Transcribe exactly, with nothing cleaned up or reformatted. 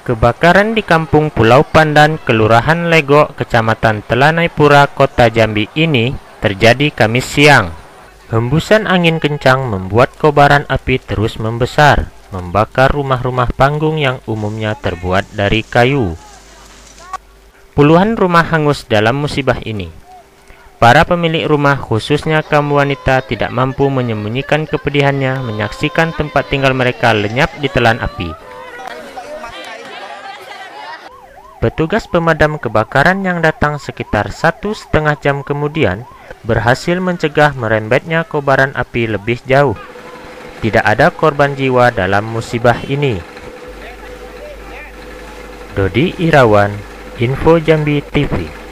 Kebakaran di Kampung Pulau Pandan, Kelurahan Legok, Kecamatan Telanai Pura, Kota Jambi ini terjadi Kamis siang. Hembusan angin kencang membuat kobaran api terus membesar, membakar rumah-rumah panggung yang umumnya terbuat dari kayu. Puluhan rumah hangus dalam musibah ini. Para pemilik rumah, khususnya kaum wanita, tidak mampu menyembunyikan kepedihannya menyaksikan tempat tinggal mereka lenyap ditelan api. Petugas pemadam kebakaran yang datang sekitar satu setengah jam kemudian berhasil mencegah merembetnya kobaran api lebih jauh. Tidak ada korban jiwa dalam musibah ini. Dodi Irawan, Info Jambi T V.